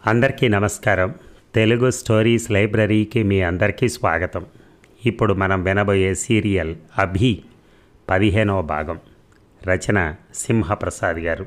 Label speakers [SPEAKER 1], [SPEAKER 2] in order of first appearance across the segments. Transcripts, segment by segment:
[SPEAKER 1] అందరికీ నమస్కారం. తెలుగు స్టోరీస్ లైబ్రరీకి మీ అందరికీ స్వాగతం. ఇప్పుడు మనం వినబోయే సీరియల్ అభి 15వ భాగం. రచన సింహప్రసాద్ గారు.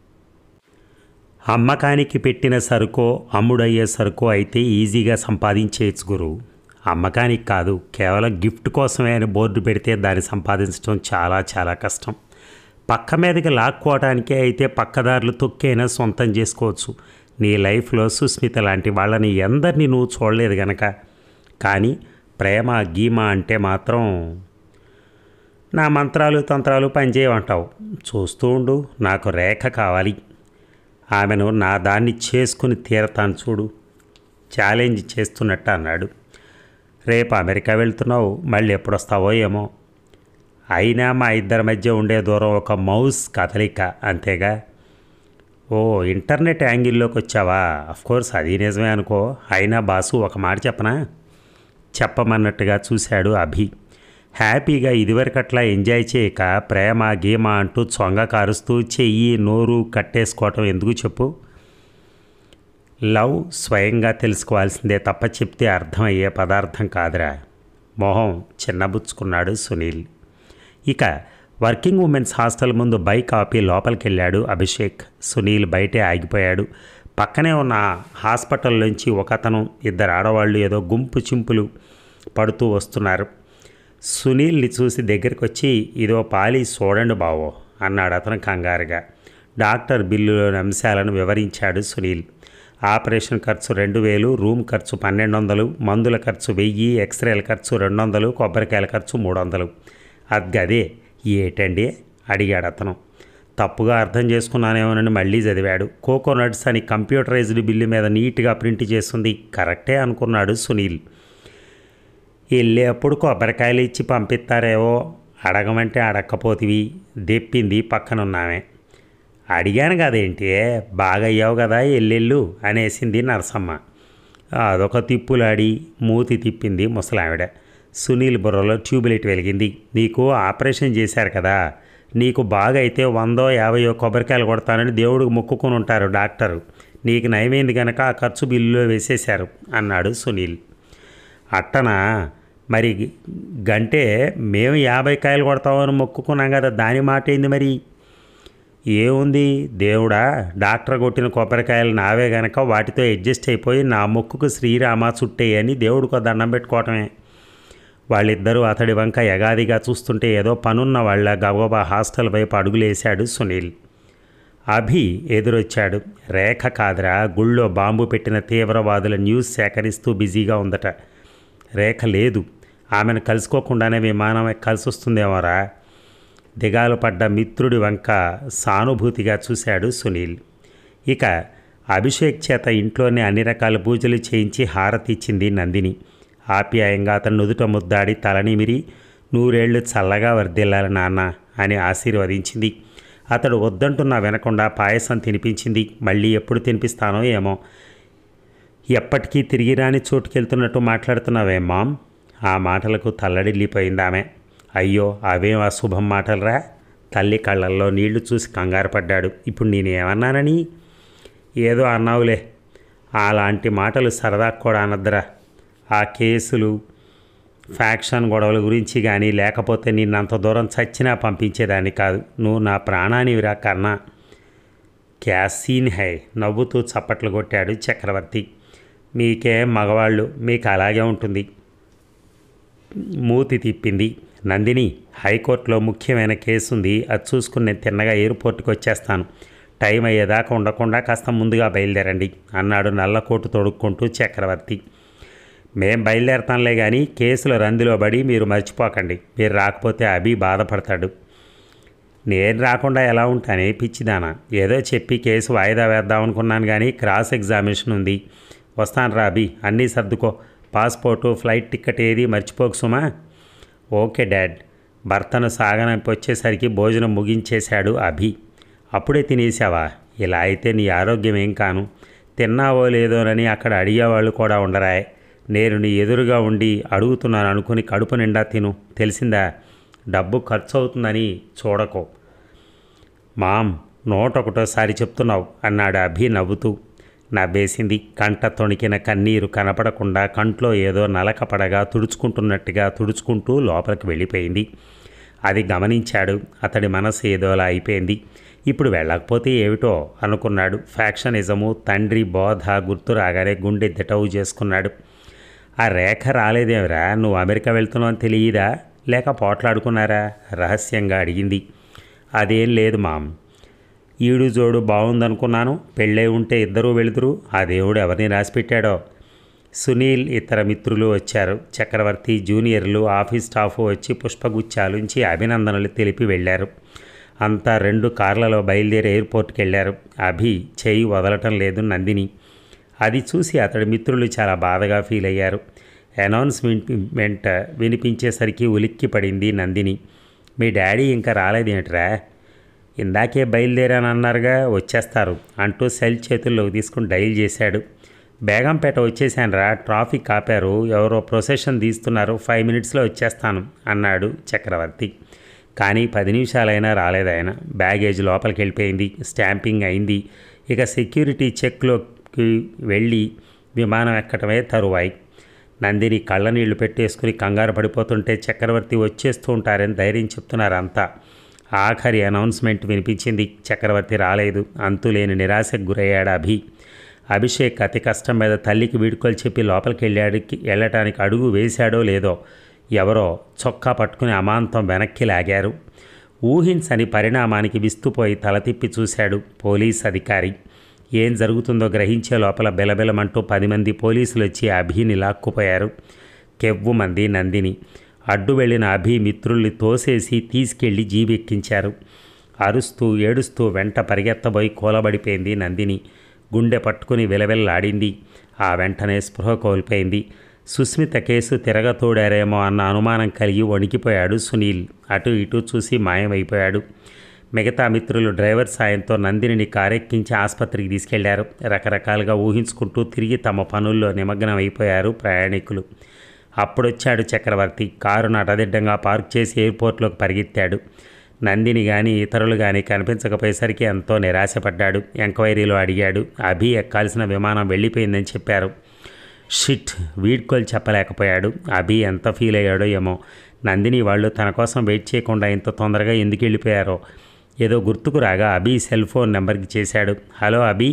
[SPEAKER 1] అమ్మకానికి పెట్టిన సరుకో అమ్ముడయ్యే సరుకో అయితే ఈజీగా సంపాదించేయచ్చు గురు. అమ్మకానికి కాదు, కేవలం గిఫ్ట్ కోసమే అని బోర్డు పెడితే దాన్ని సంపాదించడం చాలా చాలా కష్టం. పక్క మీదకి లాక్కోవటానికే అయితే పక్కదారులు తొక్కైనా సొంతం చేసుకోవచ్చు. నీ లైఫ్లో సుస్మిత లాంటి వాళ్ళని ఎందరినీ నువ్వు చూడలేదు గనక. కానీ ప్రేమ గీమ అంటే మాత్రం నా మంత్రాలు తంత్రాలు పనిచేయమంటావు. చూస్తూ ఉండు, నాకు రేఖ కావాలి. ఆమెను నా దాన్ని చేసుకుని తీరతాను చూడు, ఛాలెంజ్ చేస్తున్నట్టు అన్నాడు. రేపు అమెరికా వెళ్తున్నావు, మళ్ళీ ఎప్పుడు వస్తావో ఏమో. అయినా మా ఇద్దరి మధ్య ఉండే దూరం ఒక మౌస్ కదలిక అంతేగా. ఓ, ఇంటర్నెట్ యాంగిల్లోకి వచ్చావా? అఫ్కోర్స్ అది నిజమే అనుకో. అయినా బాసు ఒక మాట చెప్పనా? చెప్పమన్నట్టుగా చూశాడు అభి. హ్యాపీగా ఇదివరకట్లా ఎంజాయ్ చేయక ప్రేమ గీమ అంటూ చొంగ కారుస్తూ చెయ్యి నోరు కట్టేసుకోవటం ఎందుకు చెప్పు? లవ్ స్వయంగా తెలుసుకోవాల్సిందే తప్ప చెప్తే అర్థమయ్యే పదార్థం కాదురా. మొహం చిన్నబుచ్చుకున్నాడు సునీల్. ఇక వర్కింగ్ ఉమెన్స్ హాస్టల్ ముందు బైక్ ఆపి లోపలికి వెళ్ళాడు అభిషేక్. సునీల్ బయటే ఆగిపోయాడు. పక్కనే ఉన్న హాస్పిటల్ నుంచి ఒకతను, ఇద్దరు ఆడవాళ్ళు ఏదో గుంపు చింపులు పడుతూ వస్తున్నారు. సునీల్ని చూసి దగ్గరికి వచ్చి, ఇదో పాలి చూడండి బావో అన్నాడు అతను కంగారుగా. డాక్టర్ బిల్లులోని అంశాలను వివరించాడు సునీల్. ఆపరేషన్ ఖర్చు 2000, రూమ్ ఖర్చు 1200, మందుల ఖర్చు 1000, ఎక్స్రేల ఖర్చు 200, కొబ్బరికాయల ఖర్చు 300. అదే ఏటండి అడిగాడు అతను. తప్పుగా అర్థం చేసుకున్నానేమోనని మళ్ళీ చదివాడు. కోకోనట్స్ అని కంప్యూటరైజ్డ్ బిల్లు మీద నీట్గా ప్రింట్ చేస్తుంది. కరెక్టే అనుకున్నాడు సునీల్. వెళ్ళేప్పుడు కొబ్బరికాయలు ఇచ్చి పంపిస్తారేవో, అడగమంటే అడక్కపోతివి, దెప్పింది పక్కనున్నామే. అడిగాను కదేంటి, బాగా అయ్యావు కదా ఎల్లెళ్ళు అనేసింది నరసమ్మ. అదొక తిప్పులాడి మూతి తిప్పింది ముసలావిడ. సునీల్ బుర్రలో ట్యూబ్లైట్ వెలిగింది. నీకు ఆపరేషన్ చేశారు కదా, నీకు బాగా అయితే 100-50 కొబ్బరికాయలు కొడతానని దేవుడికి మొక్కుకొని ఉంటారు డాక్టరు. నీకు నయమైంది కనుక ఆ ఖర్చు బిల్లులో వేసేశారు అన్నాడు సునీల్. అట్టనా? మరి గంటే మేము 50 కాయలు కొడతామని మొక్కుకున్నాం కదా, దాని మాట ఏంది మరి? ఏముంది దేవుడా, డాక్టర్ కొట్టిన కొబ్బరికాయలు నావే గనక వాటితో అడ్జస్ట్ అయిపోయి నా మొక్కుకు శ్రీరామ చుట్టేయని దేవుడికో దండం పెట్టుకోవటమే. వాళ్ళిద్దరూ అతడి వంక యగాదిగా చూస్తుంటే ఏదో పనున్న వాళ్ళ గబగబా హాస్టల్ వైపు అడుగులేశాడు సునీల్. అభి ఎదురొచ్చాడు. రేఖ కాదురా, గుళ్ళో బాంబు పెట్టిన తీవ్రవాదుల న్యూస్ సేకరిస్తూ బిజీగా ఉందట. రేఖ లేదు, ఆమెను కలుసుకోకుండానే విమానం కలిసి వస్తుందేమోరా. దిగాలు పడ్డ మిత్రుడి వంక సానుభూతిగా చూశాడు సునీల్. ఇక అభిషేక్ చేత ఇంట్లోనే అన్ని రకాల పూజలు చేయించి హారతి ఇచ్చింది నందిని. ఆప్యాయంగా అతను నుదుట ముద్దాడి తలనిమిరి, 100 ఏళ్ళు చల్లగా వర్ధిల్లాలి నాన్న అని ఆశీర్వదించింది. అతడు వద్దంటున్నా వినకుండా పాయసం తినిపించింది. మళ్ళీ ఎప్పుడు తినిపిస్తానో ఏమో. ఎప్పటికీ తిరిగి రాని చోటుకెళ్తున్నట్టు మాట్లాడుతున్నావేం మామ్? ఆ మాటలకు తల్లడిల్లిపోయింది ఆమె. అయ్యో, అవేం అశుభం మాటలరా. తల్లి కళ్ళల్లో నీళ్లు చూసి కంగారు పడ్డాడు. ఇప్పుడు నేనేమన్నానని? ఏదో అన్నావులే, అలాంటి మాటలు సరదా కూడా అనద్దురా. ఆ కేసులు ఫ్యాక్షన్ గొడవల గురించి కానీ, లేకపోతే నిన్నంత దూరం చచ్చినా పంపించేదాన్ని కాదు. నువ్వు నా ప్రాణానివిరా కన్నా. క్యాసీన్ హై నవ్వుతూ చప్పట్లు కొట్టాడు చక్రవర్తి. మీకే మగవాళ్ళు, మీకు అలాగే ఉంటుంది. మూతి తిప్పింది నందిని. హైకోర్టులో ముఖ్యమైన కేసు ఉంది, అది చూసుకుని నేను తిన్నగా ఎయిర్పోర్ట్కి వచ్చేస్తాను. టైం అయ్యేదాకా ఉండకుండా కాస్త ముందుగా బయలుదేరండి అన్నాడు నల్లకోటు తొడుక్కుంటూ చక్రవర్తి. మేం బయలుదేరతాంలే కానీ కేసుల రందిలో పడి మీరు మర్చిపోకండి. మీరు రాకపోతే అభి బాధపడతాడు. నేను రాకుండా ఎలా ఉంటానే పిచ్చిదానా. ఏదో చెప్పి కేసు వాయిదా వేద్దామనుకున్నాను కానీ క్రాస్ ఎగ్జామినేషన్ ఉంది. వస్తాను రా అభి, అన్నీ సర్దుకో. పాస్పోర్టు, ఫ్లైట్ టికెట్ ఏది మర్చిపోకు సుమా. Okay dad. భర్తను సాగనంపి వచ్చేసరికి భోజనం ముగించేశాడు అభి. అప్పుడే తినేసావా? ఇలా అయితే నీ ఆరోగ్యం ఏం కాను. తిన్నావో లేదోనని అక్కడ అడిగేవాళ్ళు కూడా ఉండరాయ్. నేను నీ ఎదురుగా ఉండి అడుగుతున్నాను అనుకుని కడుపు నిండా తిను, తెలిసిందా? డబ్బు ఖర్చు అవుతుందని చూడకో. మామ్, 101సారి చెప్తున్నావు అన్నాడు అభి నవ్వుతూ. నవ్వేసింది. కంట తొణికిన కన్నీరు కనపడకుండా కంట్లో ఏదో నలకపడగా తుడుచుకుంటున్నట్టుగా తుడుచుకుంటూ లోపలికి వెళ్ళిపోయింది. అది గమనించాడు. అతడి మనసు ఏదోలా అయిపోయింది. ఇప్పుడు వెళ్ళకపోతే ఏమిటో అనుకున్నాడు. ఫ్యాక్షనిజము, తండ్రి బోధ గుర్తు రాగానే గుండె దిటవు చేసుకున్నాడు. ఆ రేఖ రాలేదేమిరా, నువ్వు అమెరికా వెళ్తున్నావు అని తెలియదా, లేక పోట్లాడుకున్నారా రహస్యంగా అడిగింది. అదేం లేదు మామ్, ఈడు జోడు బాగుందనుకున్నాను, పెళ్ళై ఉంటే ఇద్దరూ వెళుతురు, ఆ దేవుడు ఎవరిని రాసిపెట్టాడో. సునీల్ ఇతర మిత్రులు వచ్చారు. చక్రవర్తి, జూనియర్లు, ఆఫీస్ స్టాఫ్ వచ్చి పుష్పగుచ్చాలుంచి అభినందనలు తెలిపి వెళ్ళారు. అంతా 2 కార్లలో బయలుదేరి ఎయిర్పోర్ట్కి వెళ్ళారు. అభి చేయి వదలటం లేదు నందిని. అది చూసి అతడి మిత్రులు చాలా బాధగా ఫీల్ అయ్యారు. అనౌన్స్మెంట్ వినిపించేసరికి ఉలిక్కి పడింది నందిని. మీ డాడీ ఇంకా రాలేదేంట్రా, ఇందాకే బయలుదేరానన్నారుగా, వచ్చేస్తారు అంటూ సెల్ చేతుల్లోకి తీసుకుని డైల్ చేశాడు. బేగంపేట వచ్చేసానురా, ట్రాఫిక్ ఆపారు, ఎవరో ప్రొసెషన్ తీస్తున్నారు, 5 మినిట్స్లో వచ్చేస్తాను అన్నాడు చక్రవర్తి. కానీ 10 నిమిషాలైనా రాలేదాయన. బ్యాగేజ్ లోపలికి వెళ్ళిపోయింది, స్టాంపింగ్ అయింది. ఇక సెక్యూరిటీ చెక్లోకి వెళ్ళి విమానం ఎక్కటమే తరువాయి. నందిని కళ్ళనీళ్లు పెట్టేసుకుని కంగారు పడిపోతుంటే చక్రవర్తి వచ్చేస్తూ ఉంటారని ధైర్యం చెప్తున్నారు అంతా. ఆఖరి అనౌన్స్మెంట్ వినిపించింది. చక్రవర్తి రాలేదు. అంతులేని నిరాశకు గురయ్యాడు అభి. అభిషేక్ అతి కష్టం మీద తల్లికి వీడుకోలు చెప్పి లోపలికి వెళ్ళటానికి అడుగు వేశాడో లేదో ఎవరో చొక్కా పట్టుకుని అమాంతం వెనక్కి లాగారు. ఊహించని పరిణామానికి విస్తుపోయి తల తిప్పి చూశాడు పోలీస్ అధికారి. ఏం జరుగుతుందో గ్రహించే లోపల బెలబెలమంటూ 10 మంది పోలీసులు వచ్చి అభిని లాక్కుపోయారు. కెవ్వు మంది నందిని. అడ్డు వెళ్ళిన అభి మిత్రుల్ని తోసేసి తీసుకెళ్లి జీబెక్కించారు. అరుస్తూ ఏడుస్తూ వెంట పరిగెత్తబోయి కూలబడిపోయింది నందిని. గుండె పట్టుకుని విలవిల్లాడింది. ఆ వెంటనే స్పృహ కోల్పోయింది. సుస్మిత కేసు తిరగతోడారేమో అన్న అనుమానం కలిగి వణికిపోయాడు సునీల్. అటు ఇటు చూసి మాయమైపోయాడు. మిగతా మిత్రులు డ్రైవర్ సాయంతో నందినిని కారెక్కించి ఆసుపత్రికి తీసుకెళ్లారు. రకరకాలుగా ఊహించుకుంటూ తిరిగి తమ పనుల్లో నిమగ్నం అయిపోయారు ప్రయాణికులు. అప్పుడొచ్చాడు చక్రవర్తి. కారును అటదిడ్డంగా పార్క్ చేసి ఎయిర్పోర్ట్లోకి పరిగెత్తాడు. నందిని కానీ ఇతరులు కానీ కనిపించకపోయేసరికి ఎంతో నిరాశపడ్డాడు. ఎంక్వైరీలో అడిగాడు. అభి ఎక్కాల్సిన విమానం వెళ్ళిపోయిందని చెప్పారు. షిట్, వీడ్కోలు చెప్పలేకపోయాడు. అభి ఎంత ఫీల్ అయ్యాడో ఏమో. నందిని వాళ్ళు తన కోసం వెయిట్ చేయకుండా ఇంత తొందరగా ఎందుకు వెళ్ళిపోయారో ఏదో గుర్తుకు రాగా అభి సెల్ ఫోన్ నెంబర్కి చేశాడు. హలో అభి,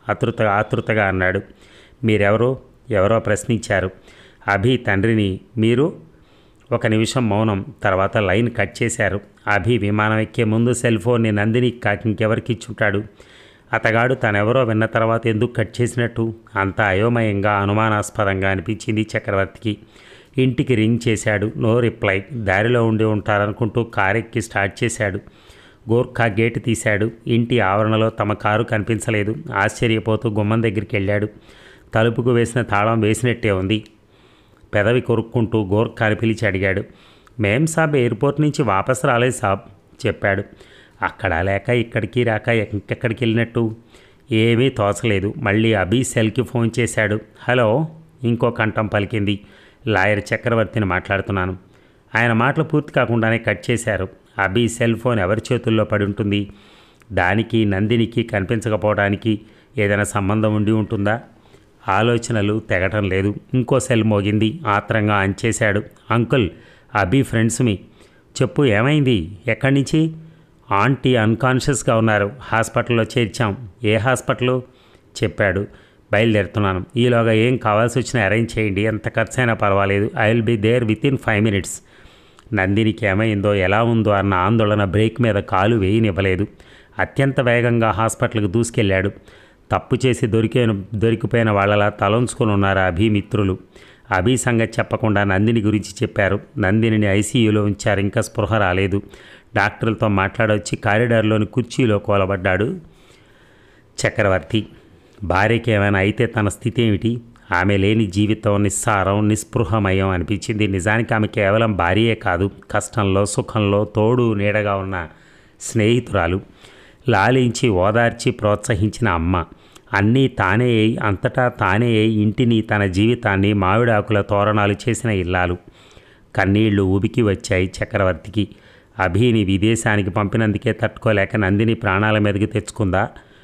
[SPEAKER 1] ఆతృతగా అన్నాడు. మీరెవరో ఎవరో ప్రశ్నించారు. అభి తండ్రిని. మీరు? 1 నిమిషం మౌనం. తర్వాత లైన్ కట్ చేశారు. అభి విమానం ఎక్కే ముందు సెల్ ఫోన్ని నందిని కాకి ఇంకెవరికి ఇచ్చుంటాడు. అతగాడు తనెవరో విన్న తర్వాత ఎందుకు కట్ చేసినట్టు? అంత అయోమయంగా అనుమానాస్పదంగా అనిపించింది చక్రవర్తికి. ఇంటికి రింగ్ చేశాడు. No reply. దారిలో ఉండి ఉంటారనుకుంటూ కారెక్కి స్టార్ట్ చేశాడు. గోర్ఖా గేటు తీశాడు. ఇంటి ఆవరణలో తమ కారు కనిపించలేదు. ఆశ్చర్యపోతూ గుమ్మం దగ్గరికి వెళ్ళాడు. తలుపుకు వేసిన తాళం వేసినట్టే ఉంది. పెదవి కొరుక్కుంటూ గోర్ఖాని పిలిచి అడిగాడు. మేం సాబ్ ఎయిర్పోర్ట్ నుంచి వాపస్ రాలేదు సాబ్ చెప్పాడు. అక్కడ లేక ఇక్కడికి రాక ఇంకెక్కడికి వెళ్ళినట్టు ఏమీ తోచలేదు. మళ్ళీ అభి సెల్కి ఫోన్ చేశాడు. హలో, ఇంకో కంఠం పలికింది. లాయర్ చక్రవర్తిని మాట్లాడుతున్నాను. ఆయన మాటలు పూర్తి కాకుండానే కట్ చేశారు. అభి సెల్ ఫోన్ ఎవరి చేతుల్లో పడి ఉంటుంది? దానికి నందినికి కనిపించకపోవడానికి ఏదైనా సంబంధం ఉండి ఉంటుందా? ఆలోచనలు తెగటం లేదు. ఇంకో సెల్ మోగింది. ఆత్రంగా అంచేశాడు. అంకుల్, అభి ఫ్రెండ్స్ మీ. చెప్పు, ఏమైంది? ఎక్కడి నుంచి? ఆంటీ అన్కాన్షియస్గా ఉన్నారు, హాస్పిటల్లో చేర్చాం. ఏ హాస్పిటల్? చెప్పాడు. బయలుదేరుతున్నాను. ఈలోగా ఏం కావాల్సి వచ్చినా అరేంజ్ చేయండి, ఎంత ఖర్చైనా పర్వాలేదు. I will be there within 5 minutes. నందినికి ఏమైందో ఎలా ఉందో అన్న ఆందోళన బ్రేక్ మీద కాలు వేయనివ్వలేదు. అత్యంత వేగంగా హాస్పిటల్కి దూసుకెళ్లాడు. తప్పు చేసి దొరికిపోయిన వాళ్ళలా తలంచుకొని ఉన్నారు అభి మిత్రులు. అభి సంగతి చెప్పకుండా నందిని గురించి చెప్పారు. నందినిని ఐసీయూలో ఉంచారు. ఇంకా స్పృహ రాలేదు. డాక్టర్లతో మాట్లాడొచ్చి కారిడార్లోని కుర్చీలో కూలబడ్డాడు చక్రవర్తి. భార్యకి ఏమైనా అయితే తన స్థితి ఏమిటి? ఆమె లేని జీవితం నిస్సారం, నిస్పృహమయం అనిపించింది. నిజానికి ఆమె కేవలం భార్యే కాదు, కష్టంలో సుఖంలో తోడు నీడగా ఉన్న స్నేహితురాలు, లాలించి ఓదార్చి ప్రోత్సహించిన అమ్మ, అన్నీ తానే అయి అంతటా తానే అయి ఇంటిని తన జీవితాన్ని మామిడాకుల తోరణాలు చేసిన ఇల్లాలు. కన్నీళ్లు ఉబికి వచ్చాయి చక్రవర్తికి. అభిని విదేశానికి పంపినందుకే తట్టుకోలేక నందిని ప్రాణాల మీదకి తెచ్చుకుందా?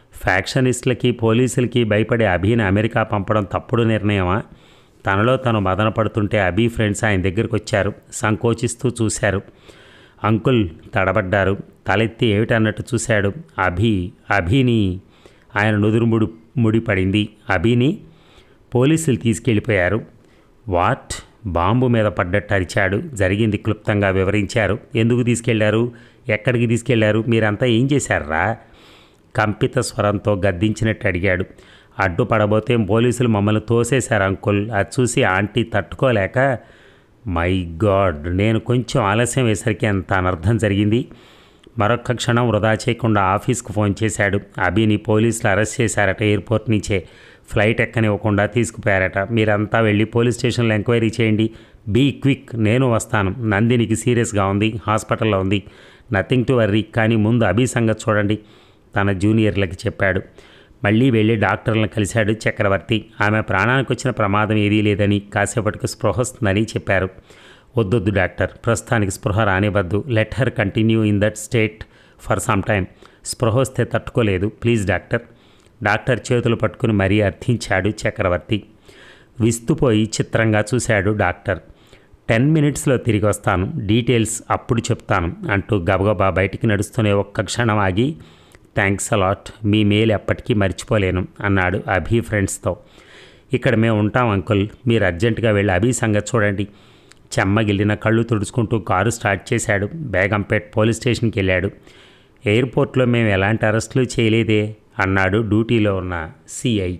[SPEAKER 1] ఫ్యాక్షనిస్టులకి పోలీసులకి భయపడే అభిని అమెరికా పంపడం తప్పుడు నిర్ణయమా? తనలో తను మదన పడుతుంటే అభి ఫ్రెండ్స్ ఆయన దగ్గరికి వచ్చారు. సంకోచిస్తూ చూశారు. అంకుల్ తడబడ్డారు. తలెత్తి ఏమిటన్నట్టు చూశాడు. అభిని ఆయన నుదురు ముడిపడింది. అభిని పోలీసులు తీసుకెళ్ళిపోయారు. వాట్? బాంబు మీద పడ్డట్టు అరిచాడు. జరిగింది క్లుప్తంగా వివరించారు. ఎందుకు తీసుకెళ్లారు? ఎక్కడికి తీసుకెళ్లారు? మీరంతా ఏం చేశారా? కంపిత స్వరంతో గద్దించినట్టు అడిగాడు. అడ్డుపడబోతే పోలీసులు మమ్మల్ని తోసేశారు అంకుల్. అది చూసి ఆంటీ తట్టుకోలేక, మై గాడ్, నేను కొంచెం ఆలస్యం వేసరికి ఎంత అనర్థం జరిగింది. మరొక్క క్షణం వృధా చేయకుండా ఆఫీస్కు ఫోన్ చేశాడు. అభిని పోలీసులు అరెస్ట్ చేశారట. ఎయిర్పోర్ట్ నుంచే ఫ్లైట్ ఎక్కనివ్వకుండా తీసుకుపోయారట. మీరంతా వెళ్ళి పోలీస్ స్టేషన్లో ఎంక్వైరీ చేయండి. బీ క్విక్, నేను వస్తాను. నందినికి సీరియస్గా ఉంది, హాస్పిటల్లో ఉంది. Nothing to worry. కానీ ముందు అభి సంగతి చూడండి తన జూనియర్లకి చెప్పాడు. మళ్ళీ వెళ్ళి డాక్టర్లను కలిశాడు చక్రవర్తి. ఆమె ప్రాణానికి వచ్చిన ప్రమాదం ఏదీ లేదని, కాసేపటికి స్పృహ వస్తుందని చెప్పారు. వద్దొద్దు డాక్టర్, ప్రస్తుతానికి స్పృహ రానివ్వద్దు. Let her continue in that state for some time. స్పృహ వస్తే తట్టుకోలేదు, ప్లీజ్ డాక్టర్. డాక్టర్ చేతులు పట్టుకుని మరీ అర్థించాడు చక్రవర్తి. విస్తుపోయి చిత్రంగా చూశాడు డాక్టర్. 10 minutesలో తిరిగి వస్తాను, డీటెయిల్స్ అప్పుడు చెప్తాను అంటూ గబగబా బయటికి నడుస్తూనే ఒక్క క్షణం ఆగి, థ్యాంక్స్ అలాట్, మీ మేలు ఎప్పటికీ మర్చిపోలేను అన్నాడు అభి ఫ్రెండ్స్తో. ఇక్కడ మేము ఉంటాం అంకుల్, మీరు అర్జెంటుగా వెళ్ళి అభి సంగతి చూడండి. చెమ్మగిల్లిన కళ్ళు తుడుచుకుంటూ కారు స్టార్ట్ చేశాడు. బేగంపేట్ పోలీస్ స్టేషన్కి వెళ్ళాడు. ఎయిర్పోర్ట్లో మేము ఎలాంటి అరెస్టులు చేయలేదే అన్నాడు డ్యూటీలో ఉన్న సిఐ.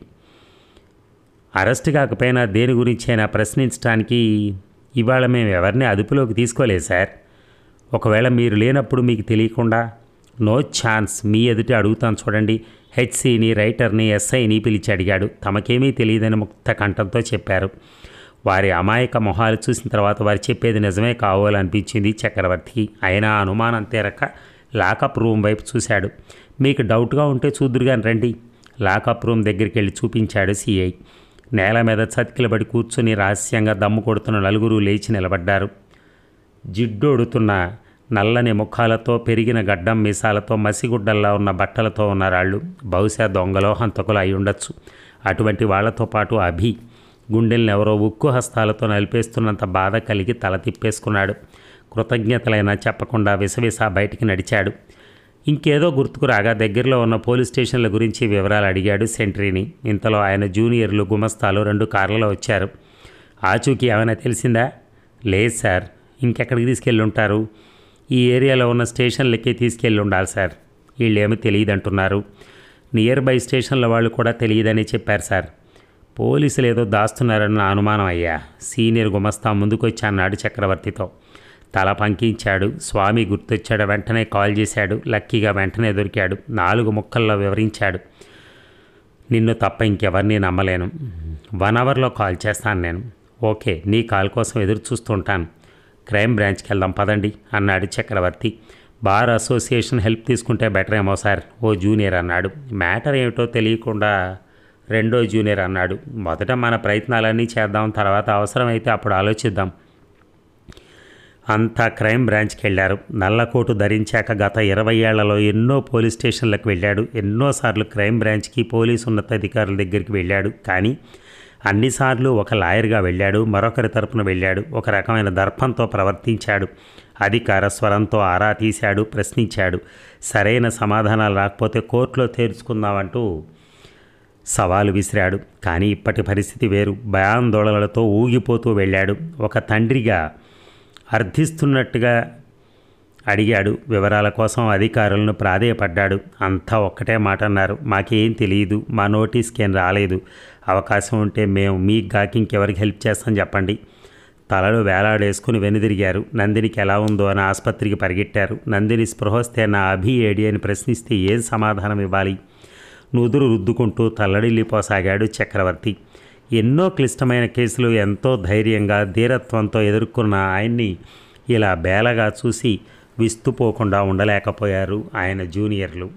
[SPEAKER 1] అరెస్ట్ కాకపోయినా దేని గురించైనా ప్రశ్నించడానికి ఇవాళ మేము ఎవరిని అదుపులోకి తీసుకోలేదు సార్. ఒకవేళ మీరు లేనప్పుడు మీకు తెలియకుండా నో ఛాన్స్, మీ ఎదుటి అడుగుతాను చూడండి. హెచ్సిని, రైటర్ని, ఎస్ఐని పిలిచి అడిగాడు. తమకేమీ తెలియదని ముక్త కంఠంతో చెప్పారు. వారి అమాయక మొహాలు చూసిన తర్వాత వారు చెప్పేది నిజమే కావాలనిపించింది చక్రవర్తికి. అయినా అనుమానం తీరక లాకప్ రూమ్ వైపు చూశాడు. మీకు డౌట్గా ఉంటే చూద్దురుగాని రండి. లాకప్ రూమ్ దగ్గరికి వెళ్ళి చూపించాడు సిఐ. నేల మీద చతికిలబడి కూర్చుని రహస్యంగా దమ్ము కొడుతున్న నలుగురు లేచి నిలబడ్డారు. జిడ్డోడుతున్న నల్లని ముఖాలతో, పెరిగిన గడ్డం మీసాలతో, మసిగుడ్డల్లా ఉన్న బట్టలతో ఉన్నారాళ్ళు. బహుశా దొంగలో హంతకులు అయి ఉండొచ్చు. అటువంటి వాళ్లతో పాటు అభి గుండెల్ని ఎవరో ఉక్కు హస్తాలతో నలిపేస్తున్నంత బాధ కలిగి తల తిప్పేసుకున్నాడు. కృతజ్ఞతలైనా చెప్పకుండా విసవిసా బయటికి నడిచాడు. ఇంకేదో గుర్తుకు రాగా దగ్గరలో ఉన్న పోలీస్ స్టేషన్ల గురించి వివరాలు అడిగాడు సెంట్రీని. ఇంతలో ఆయన జూనియర్లు, గుమస్తాలు 2 కార్లలో వచ్చారు. ఆచూకీ ఏమైనా తెలిసిందా? లేదు సార్. ఇంకెక్కడికి తీసుకెళ్ళి ఉంటారు? ఈ ఏరియాలో ఉన్న స్టేషన్లకి తీసుకెళ్ళి ఉండాలి సార్. వీళ్ళేమీ తెలియదంటున్నారు. నియర్ బై స్టేషన్ల వాళ్ళు కూడా తెలియదని చెప్పారు సార్. పోలీసులు ఏదో దాస్తున్నారన్న అనుమానం అయ్యా. సీనియర్ గుమస్తా ముందుకొచ్చి అన్నాడు చక్రవర్తితో. తల పంకించాడు. స్వామి గుర్తొచ్చాడు. వెంటనే కాల్ చేశాడు. లక్కీగా వెంటనే దొరికాడు. 4 ముక్కల్లో వివరించాడు. నిన్ను తప్ప ఇంకెవరిని నమ్మలేను. 1 అవర్లో కాల్ చేస్తాను నేను. ఓకే, నీ కాల్ కోసం ఎదురు చూస్తుంటాను. క్రైమ్ బ్రాంచ్కి వెళ్దాం పదండి అన్నాడు చక్రవర్తి. బార్ అసోసియేషన్ హెల్ప్ తీసుకుంటే బెటర్ ఏమో సార్, ఓ జూనియర్ అన్నాడు. మ్యాటర్ ఏమిటో తెలియకుండా రెండో జూనియర్ అన్నాడు. మొదట మన ప్రయత్నాలన్నీ చేద్దాం, తర్వాత అవసరమైతే అప్పుడు ఆలోచిద్దాం. అంతా క్రైమ్ బ్రాంచ్కి వెళ్ళారు. నల్లకోటు ధరించాక గత 20 ఏళ్లలో ఎన్నో పోలీస్ స్టేషన్లకు వెళ్ళాడు. ఎన్నోసార్లు క్రైమ్ బ్రాంచ్కి పోలీసు ఉన్నతాధికారుల దగ్గరికి వెళ్ళాడు. కానీ అన్నిసార్లు ఒక లాయర్గా వెళ్ళాడు, మరొకరి తరపున వెళ్ళాడు. ఒక రకమైన దర్పంతో ప్రవర్తించాడు. అధికార స్వరంతో ఆరా తీశాడు, ప్రశ్నించాడు. సరైన సమాధానాలు రాకపోతే కోర్టులో తేల్చుకుందామంటూ సవాలు విసిరాడు. కానీ ఇప్పటి పరిస్థితి వేరు. భయాందోళనలతో ఊగిపోతూ వెళ్ళాడు. ఒక తండ్రిగా అర్థిస్తున్నట్టుగా అడిగాడు. వివరాల కోసం అధికారులను ప్రాధేయపడ్డాడు. అంతా ఒక్కటే మాట అన్నారు, మాకేం తెలియదు, మా నోటీస్కి ఏం రాలేదు. అవకాశం ఉంటే మేము మీకు గాకి ఇంకెవరికి హెల్ప్ చేస్తాం చెప్పండి. తలలు వేలాడేసుకుని వెనుదిరిగారు. నందినికి ఎలా ఉందో అని ఆసుపత్రికి పరిగెట్టారు. నందిని స్పృహస్తే నా అభి ఏడి అని ప్రశ్నిస్తే ఏం సమాధానం ఇవ్వాలి? నుదురు రుద్దుకుంటూ తల్లడిల్లిపోసాగాడు చక్రవర్తి. ఎన్నో క్లిష్టమైన కేసులు ఎంతో ధైర్యంగా, ధీరత్వంతో ఎదుర్కొన్న ఆయన్ని ఇలా బేలగా చూసి విస్తుపోకుండా ఉండలేకపోయారు ఆయన జూనియర్లు.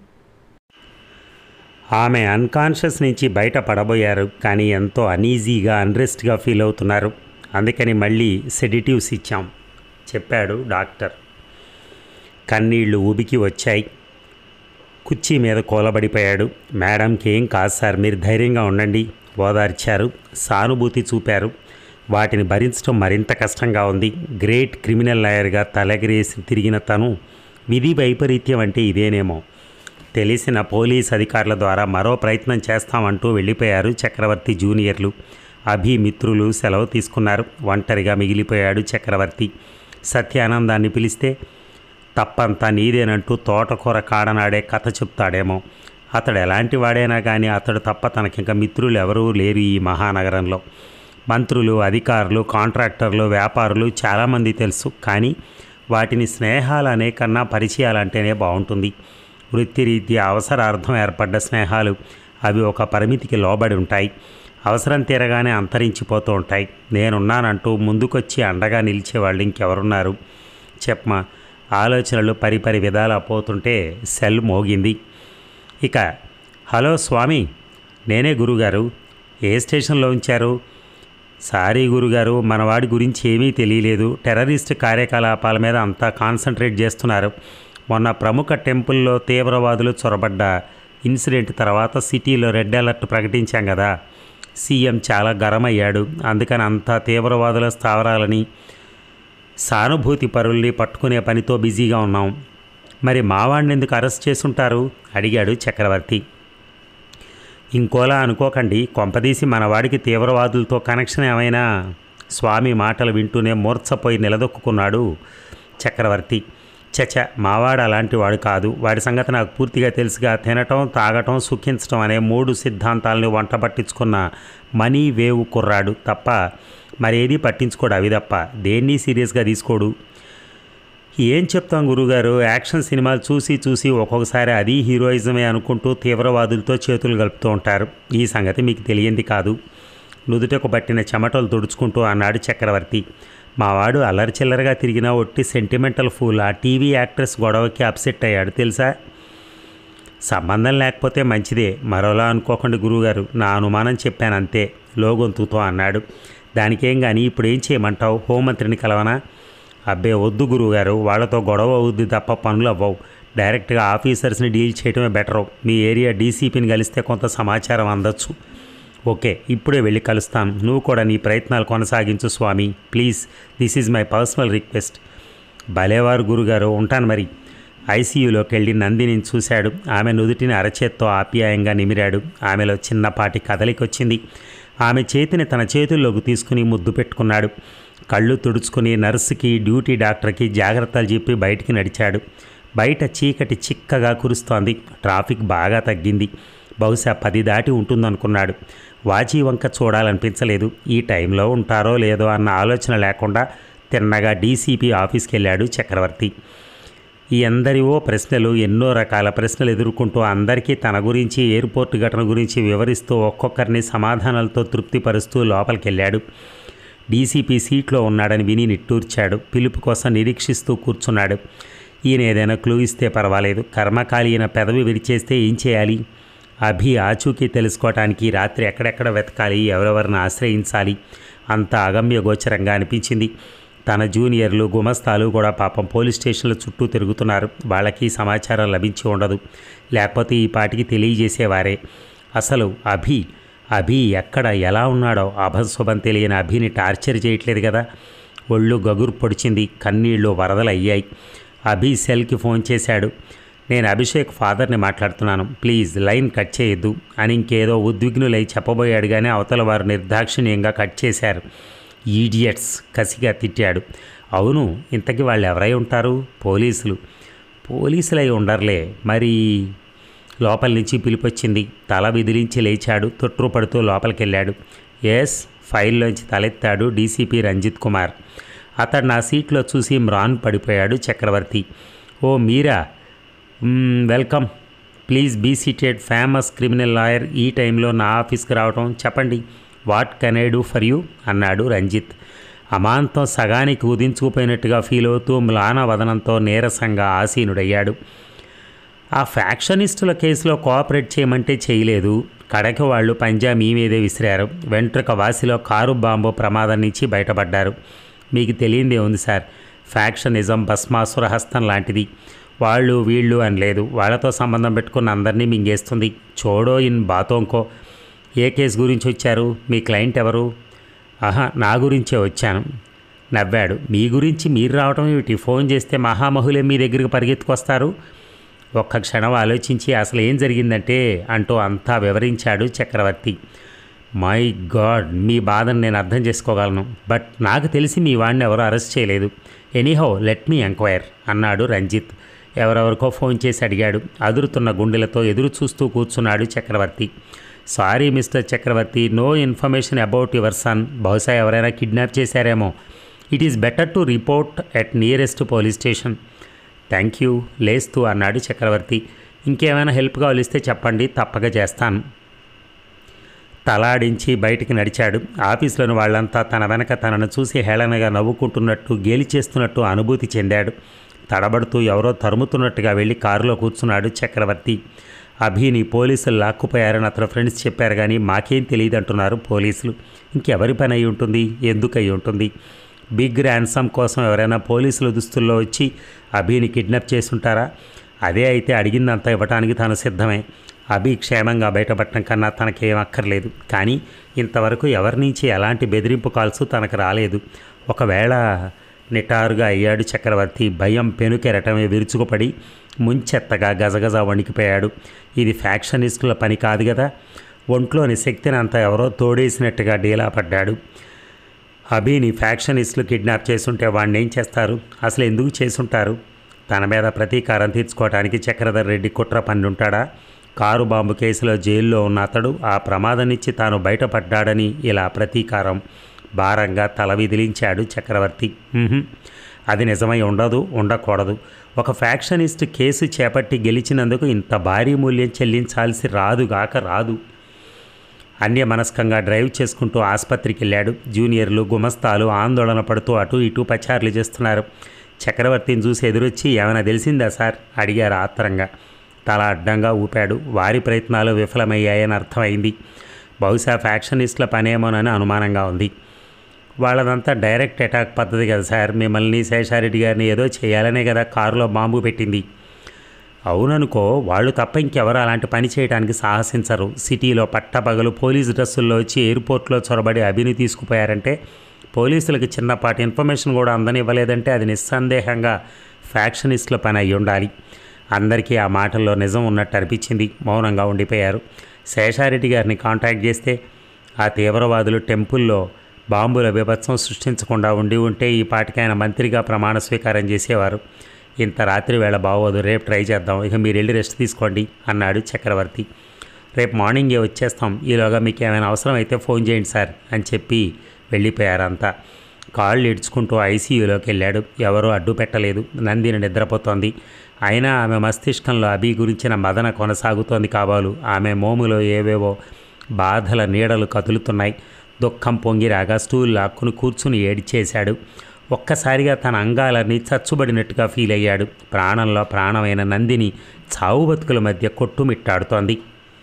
[SPEAKER 1] ఆమె అన్కాన్షియస్ నుంచి బయట పడబోయారు. కానీ ఎంతో అనీజీగా, అన్రెస్ట్గా ఫీల్ అవుతున్నారు. అందుకని మళ్ళీ సెడిటివ్స్ ఇచ్చాం చెప్పాడు డాక్టర్. కన్నీళ్లు ఉబికి వచ్చాయి. కుర్చీ మీద కూలబడిపోయాడు. మేడంకి ఏం కాదు సార్, మీరు ధైర్యంగా ఉండండి ఓదార్చారు, సానుభూతి చూపారు. వాటిని భరించడం మరింత కష్టంగా ఉంది. గ్రేట్ క్రిమినల్ లాయర్గా తలెగరేసి తిరిగిన తను విధి వైపరీత్యం అంటే ఇదేనేమో. తెలిసిన పోలీస్ అధికారుల ద్వారా మరో ప్రయత్నం చేస్తామంటూ వెళ్ళిపోయారు చక్రవర్తి జూనియర్లు. అభి మిత్రులు సెలవు తీసుకున్నారు. ఒంటరిగా మిగిలిపోయాడు చక్రవర్తి. సత్యానందాన్ని పిలిస్తే తప్పంతా నీదేనంటూ తోటకూర కాడనాడే కథ చెప్తాడేమో. అతడు ఎలాంటి వాడైనా కానీ అతడు తప్ప తనకింక మిత్రులు ఎవరూ లేరు ఈ మహానగరంలో. మంత్రులు, అధికారులు, కాంట్రాక్టర్లు, వ్యాపారులు చాలామంది తెలుసు. కానీ వాటిని స్నేహాలనే కన్నా పరిచయాలంటేనే బాగుంటుంది. వృత్తిరీత్యా అవసరార్థం ఏర్పడ్డ స్నేహాలు అవి ఒక పరిమితికి లోబడి ఉంటాయి. అవసరం తీరగానే అంతరించిపోతూ ఉంటాయి. నేనున్నానంటూ ముందుకొచ్చి అండగా నిలిచేవాళ్ళు ఇంకెవరున్నారు చెప్పమా. ఆలోచనలు పరిపరి విధాలా పోతుంటే సెల్ మోగింది. ఇక హలో స్వామి, నేనే గురుగారు. ఏ స్టేషన్లో ఉంచారు? సారీ గురుగారు, మనవాడి గురించి ఏమీ తెలియలేదు. టెర్రరిస్ట్ కార్యకలాపాల మీద అంతా కాన్సన్ట్రేట్ చేస్తున్నారు. మొన్న ప్రముఖ టెంపుల్లో తీవ్రవాదులు చొరబడ్డ ఇన్సిడెంట్ తర్వాత సిటీలో రెడ్ అలర్ట్ ప్రకటించాం కదా. సీఎం చాలా గరమయ్యాడు. అందుకని అంతా తీవ్రవాదుల స్థావరాలని, సానుభూతి పరుల్ని పట్టుకునే పనితో బిజీగా ఉన్నాం. మరి మావాడిని ఎందుకు అరెస్ట్ చేసుంటారు అడిగాడు చక్రవర్తి. ఇంకోలా అనుకోకండి, కొంపదీసి మనవాడికి తీవ్రవాదులతో కనెక్షన్ ఏమైనా? స్వామి మాటలు వింటూనే మూర్ఛపోయి నిలదొక్కున్నాడు చక్రవర్తి. చచ, మావాడు అలాంటి వాడు కాదు. వాడి సంగతి నాకు పూర్తిగా తెలుసుగా. తినటం, తాగటం, సుఖించటం అనే 3 సిద్ధాంతాలని వంట పట్టించుకున్న మనీ వేవ్ కుర్రాడు తప్ప మరేది పట్టించుకోడు. అవి తప్ప దేన్ని సీరియస్గా తీసుకోడు. ఏం చెప్తాం గురుగారు, యాక్షన్ సినిమాలు చూసి చూసి ఒక్కొక్కసారి అది హీరోయిజమే అనుకుంటూ తీవ్రవాదులతో చేతులు కలుపుతూ ఉంటారు. ఈ సంగతి మీకు తెలియంది కాదు. నుదుటకు పట్టిన చెమటలు తుడుచుకుంటూ అన్నాడు చక్రవర్తి. మావాడు అల్లరి చిల్లరగా తిరిగినా ఒట్టి సెంటిమెంటల్ ఫూల్. ఆ టీవీ యాక్ట్రెస్ గొడవకి అప్సెట్ అయ్యాడు తెలుసా. సంబంధం లేకపోతే మంచిదే, మరోలా అనుకోకండి గురువుగారు, నా అనుమానం చెప్పాను అంతే లోగొంతుతో అన్నాడు. దానికేం కానీ ఇప్పుడు ఏం చేయమంటావు? హోంమంత్రిని కలవనా? అబ్బే వద్దు గురువుగారు, వాళ్ళతో గొడవ అవుద్ది తప్ప పనులు అవ్వవు. డైరెక్ట్గా ఆఫీసర్స్ని డీల్ చేయడమే బెటరు. మీ ఏరియా డీసీపీని కలిస్తే కొంత సమాచారం అందొచ్చు. ఓకే, ఇప్పుడే వెళ్ళి కలుస్తాను. నువ్వు కూడా నీ ప్రయత్నాలు కొనసాగించు Swami, please. This is my personal request. భలేవారు గురుగారు, ఉంటాను మరి. ఐసీయూలోకి వెళ్ళి నందినిని చూశాడు. ఆమె నుదుటిని అరచేత్తో ఆప్యాయంగా నిమిరాడు. ఆమెలో చిన్నపాటి కదలికొచ్చింది. ఆమె చేతిని తన చేతుల్లోకి తీసుకుని ముద్దు పెట్టుకున్నాడు. కళ్ళు తుడుచుకుని నర్సుకి, డ్యూటీ డాక్టర్కి జాగ్రత్తలు చెప్పి బయటికి నడిచాడు. బయట చీకటి చిక్కగా కురుస్తోంది. ట్రాఫిక్ బాగా తగ్గింది. బహుశా 10 దాటి ఉంటుందనుకున్నాడు. వాచి వంక చూడాలనిపించలేదు. ఈ టైంలో ఉంటారో లేదో అన్న ఆలోచన లేకుండా తిన్నగా డీసీపీ ఆఫీస్కి వెళ్ళాడు చక్రవర్తి. ఈ ఎందరివో ప్రశ్నలు, ఎన్నో రకాల ప్రశ్నలు ఎదుర్కొంటూ అందరికీ తన గురించి, ఎయిర్పోర్ట్ ఘటన గురించి వివరిస్తూ ఒక్కొక్కరిని సమాధానాలతో తృప్తిపరుస్తూ లోపలికెళ్ళాడు. డీసీపీ సీట్లో ఉన్నాడని విని నిట్టూర్చాడు. పిలుపు కోసం నిరీక్షిస్తూ కూర్చున్నాడు. ఈయన ఏదైనా క్లూ ఇస్తే పర్వాలేదు. కర్మకాలి ఈయన పెదవి విరిచేస్తే ఏం చేయాలి? అభి ఆచూకీ తెలుసుకోవటానికి రాత్రి ఎక్కడెక్కడ వెతకాలి, ఎవరెవరిని ఆశ్రయించాలి, అంత అగమ్య గోచరంగా అనిపించింది. తన జూనియర్లు, గుమస్తాలు కూడా పాపం పోలీస్ స్టేషన్ల చుట్టూ తిరుగుతున్నారు. వాళ్ళకి సమాచారం లభించి ఉండదు. లేకపోతే ఈ పాటికి తెలియజేసేవారే. అసలు అభి ఎక్కడ ఎలా ఉన్నాడో అభశుభం తెలియని అభిని టార్చర్ చేయట్లేదు కదా. ఒళ్ళు గగురు పొడిచింది. కన్నీళ్లు వరదలయ్యాయి. అభి సెల్కి ఫోన్ చేశాడు. నేను అభిషేక్ ఫాదర్ని మాట్లాడుతున్నాను, ప్లీజ్ లైన్ కట్ చేయొద్దు అని ఇంకేదో ఉద్విగ్నులై చెప్పబోయాడు. కానీ అవతల వారు నిర్దాక్షిణ్యంగా కట్ చేశారు. ఈడియట్స్ కసిగా తిట్టాడు. అవును, ఇంతకీ వాళ్ళు ఎవరై ఉంటారు? పోలీసులై ఉండర్లే మరి. లోపల నుంచి పిలిపొచ్చింది. తల విదిలించి లేచాడు. తొట్టుపడుతూ లోపలికెళ్ళాడు. ఎస్, ఫైల్లోంచి తలెత్తాడు డీసీపీ రంజిత్ కుమార్. అతడు నా సీట్లో చూసి మ్రాన్ పడిపోయాడు చక్రవర్తి. ఓ మీరా, welcome, please be seated. Famous criminal lawyer ఈ టైంలో నా ఆఫీస్కి రావటం. చెప్పండి, what can I do for you అన్నాడు రంజిత్. అమాంతం సగానికి ఉదించుకుపోయినట్టుగా ఫీల్ అవుతూ మ్లాన వదనంతో నీరసంగా ఆసీనుడయ్యాడు. ఆ ఫ్యాక్షనిస్టుల కేసులో కోఆపరేట్ చేయమంటే చేయలేదు. కడకి వాళ్ళు పంజా మీ మీదే విసిరారు. వెంట్రుక వాసిలో కారు బాంబు ప్రమాదం నుంచి బయటపడ్డారు. మీకు తెలియందే ఉంది సార్, ఫ్యాక్షనిజం భస్మాసుర హస్తం లాంటిది. వాళ్ళు వీళ్ళు అని లేదు, వాళ్ళతో సంబంధం పెట్టుకున్న అందరినీ మింగేస్తుంది. చోడో ఇన్ బాతోంకో. ఏ కేసు గురించి వచ్చారు? మీ క్లయింట్ ఎవరు? ఆహా, నా గురించే వచ్చాను. నవ్వాడు. మీ గురించి మీరు రావటం ఏమిటి? ఫోన్ చేస్తే మహామహులే మీ దగ్గరికి పరిగెత్తుకొస్తారు. ఒక్క క్షణం ఆలోచించి అసలు ఏం జరిగిందంటే అంటూ అంతా వివరించాడు చక్రవర్తి. మై గాడ్, మీ బాధను నేను అర్థం చేసుకోగలను. బట్ నాకు తెలిసి మీ వాడిని ఎవరో అరెస్ట్ చేయలేదు. ఎనీహౌ లెట్ మీ ఎంక్వైర్ అన్నాడు రంజిత్. ఎవరెవరికో ఫోన్ చేసి అడిగాడు. అదురుతున్న గుండెలతో ఎదురు చూస్తూ కూర్చున్నాడు Chakravarthi. Sorry mister Chakravarthi, no information about your son. బహుశా ఎవరైనా కిడ్నాప్ చేశారేమో. It is better to report at nearest police station. Thank you లేస్తూ అన్నాడు చక్రవర్తి. ఇంకేమైనా హెల్ప్ కావాలిస్తే చెప్పండి, తప్పక చేస్తాను. తలాడించి బయటికి నడిచాడు. ఆఫీసులోని వాళ్ళంతా తన వెనక తనను చూసి హేళనగా నవ్వుకుంటున్నట్టు, గేలి చేస్తున్నట్టు అనుభూతి చెందాడు. తడబడుతూ ఎవరో తరుముతున్నట్టుగా వెళ్ళి కారులో కూర్చున్నాడు చక్రవర్తి. అభిని పోలీసులు లాక్కుపోయారని అతని ఫ్రెండ్స్ చెప్పారు, కానీ మాకేం తెలియదు అంటున్నారు పోలీసులు. ఇంకెవరి పని అయి ఉంటుంది? ఎందుకు అయి ఉంటుంది? బిగ్ ర్యాన్సమ్ కోసం ఎవరైనా పోలీసుల దుస్తుల్లో వచ్చి అభిని కిడ్నాప్ చేసుంటారా? అదే అయితే అడిగిందంతా ఇవ్వటానికి తాను సిద్ధమే. అభి క్షేమంగా బయటపడటం కన్నా తనకేం అక్కర్లేదు. కానీ ఇంతవరకు ఎవరి నుంచి ఎలాంటి బెదిరింపు కాల్స్ తనకు రాలేదు. ఒకవేళ నిటారుగా అయ్యాడు చక్రవర్తి. భయం పెనుకెరటమే విరుచుకుపడి ముంచెత్తగా గజగజ వణికిపోయాడు. ఇది ఫ్యాక్షనిస్టుల పని కాదు కదా. ఒంట్లోని శక్తిని అంతా ఎవరో తోడేసినట్టుగా డీలా పడ్డాడు. అభిని ఫ్యాక్షనిస్టులు కిడ్నాప్ చేసుంటే వాడిని ఏం చేస్తారు? అసలు ఎందుకు చేసుంటారు? తన మీద ప్రతీకారం తీర్చుకోవడానికి చక్రధర్ రెడ్డి కుట్ర పన్నుంటాడా? కారు బాంబు కేసులో జైల్లో ఉన్న అతడు ఆ ప్రమాదం నుంచి తాను బయటపడ్డాడని ఇలా ప్రతీకారం భారంగా తల విదిలించాడు చక్రవర్తి. అది నిజమై ఉండదు, ఉండకూడదు. ఒక ఫ్యాక్షనిస్ట్ కేసు చేపట్టి గెలిచినందుకు ఇంత భారీ మూల్యం చెల్లించాల్సి రాదు. అన్యమనస్కంగా డ్రైవ్ చేసుకుంటూ ఆసుపత్రికి వెళ్ళాడు. జూనియర్లు, గుమస్తాలు ఆందోళన పడుతూ అటు ఇటు పచారులు చేస్తున్నారు. చక్రవర్తిని చూసి ఎదురొచ్చి ఏమైనా తెలిసిందా సార్ అడిగారు ఆత్రంగా. తల అడ్డంగా ఊపాడు. వారి ప్రయత్నాలు విఫలమయ్యాయని అర్థమైంది. బహుశా ఫ్యాక్షనిస్టుల పనేమోనని అనుమానంగా ఉంది. వాళ్ళదంతా డైరెక్ట్ అటాక్ పద్ధతి కదా సార్. మిమ్మల్ని, శేషారెడ్డి గారిని ఏదో చేయాలనే కదా కారులో బాంబు పెట్టింది. అవుననుకో, వాళ్ళు తప్ప ఇంకెవరు అలాంటి పని చేయడానికి సాహసించరు. సిటీలో పట్టపగలు పోలీసు డ్రెస్సుల్లో వచ్చి ఎయిర్పోర్ట్లో చొరబడి అభిని తీసుకుపోయారంటే, పోలీసులకు చిన్నపాటి ఇన్ఫర్మేషన్ కూడా అందనివ్వలేదంటే అది నిస్సందేహంగా ఫ్యాక్షనిస్టుల పని అయి ఉండాలి. అందరికీ ఆ మాటల్లో నిజం ఉన్నట్టు అనిపించింది. మౌనంగా ఉండిపోయారు. శేషారెడ్డి గారిని కాంటాక్ట్ చేస్తే ఆ తీవ్రవాదులు టెంపుల్లో బాంబుల బీభత్సం సృష్టించకుండా ఉంటే ఈ పాటికి ఆయన మంత్రిగా ప్రమాణ స్వీకారం చేసేవారు. ఇంత రాత్రి వేళ బాగోదు, రేపు ట్రై చేద్దాం. ఇక మీరు వెళ్ళి రెస్ట్ తీసుకోండి అన్నాడు చక్రవర్తి. రేపు మార్నింగే వచ్చేస్తాం. ఈలోగా మీకు ఏమైనా అవసరం అయితే ఫోన్ చేయండి సార్ అని చెప్పి వెళ్ళిపోయారంతా. కాళ్ళు ఇడ్చుకుంటూ ఐసీయూలోకి వెళ్ళాడు. ఎవరూ అడ్డు పెట్టలేదు. నందిని నిద్రపోతోంది. అయినా ఆమె మస్తిష్కంలో అభి గురించిన మదన కొనసాగుతోంది కాబోలు. ఆమె మోములో ఏవేవో బాధల నీడలు కదులుతున్నాయి. దుఃఖం పొంగిరాగా స్టూల్ లాక్కుని కూర్చుని ఏడిచేశాడు. ఒక్కసారిగా తన అంగాలన్నీ చచ్చుబడినట్టుగా ఫీల్ అయ్యాడు. ప్రాణంలో ప్రాణమైన నందిని చావు బతుకుల మధ్య కొట్టుమిట్టాడుతోంది.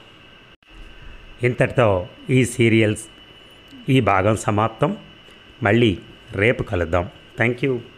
[SPEAKER 1] ఇంతటితో ఈ భాగం సమాప్తం. మళ్ళీ రేపు కలుద్దాం. Thank you.